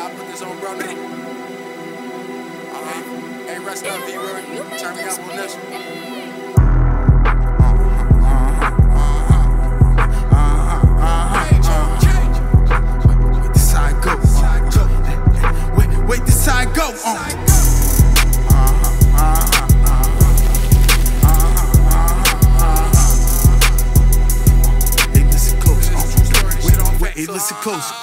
Yeah, I put this on bro now. Hey, rest up, V-Roy. Turn me up on this one. Wait, this how it go. Hey, listen close. Hey, listen close.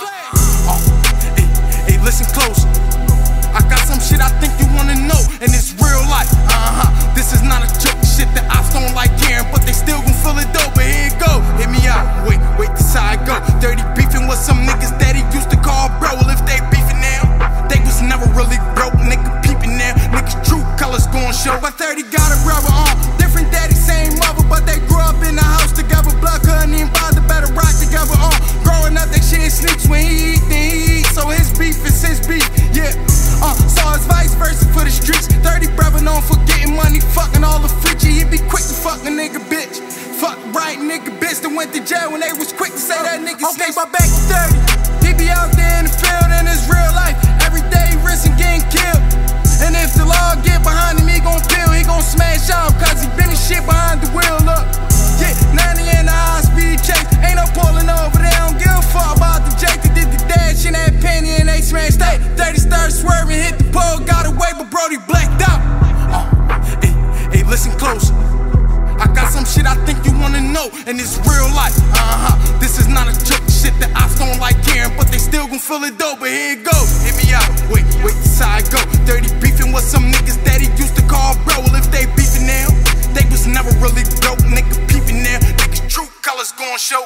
Hey, listen close. I got some shit I think you wanna know, and it's real life. This is not a joke. Shit that I don't like hearing, but they still gon' feel it though. But here it go. Hear me out. Wait, this how it go. Dirty beefing with some niggas that he used to call bro. Well, if they beefing now, they was never really broke. Nigga peeping now. Niggas true colors gon' show. But 30 got a brother on. Different daddy, same mother, but they grew up in the house together. Blood couldn't even bother, better rock together on. Growing up, that shit sneaks when he eat, then he eat. So his beef is his beef, yeah. So it's vice versa for the streets. 30 brother known for getting money, fucking all the freaky. He be quick to fuck a nigga bitch. Fuck right nigga bitch that went to jail when they was quick to say that nigga snitch. Okay, my back is 30. He be out there in the field in his real life. Every day he risking getting killed. And if the law get behind him, he gon' peel. He gon' smash out cause he been his shit behind the wheel. Look, yeah, 90 in the high speed chase. Ain't no pulling over, they don't give a fuck about the Jake that did the dash in that penny and they smashed that. 30 started swerving, hit the pole, got away, but Brody blacked out. Hey, listen close. I got some shit I think you wanna know, and it's real life. This is not a joke. Shit that I don't like hearing, but they still gon' feel it though. But here it go. Hear me out. Wait, this how it go. Dirty beefing with some niggas that he used to call bro. Well, if they beefing now, they was never really broke. Nigga peeping now. Niggas true colors gon' show.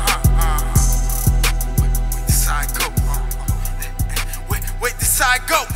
Wait, this how it go.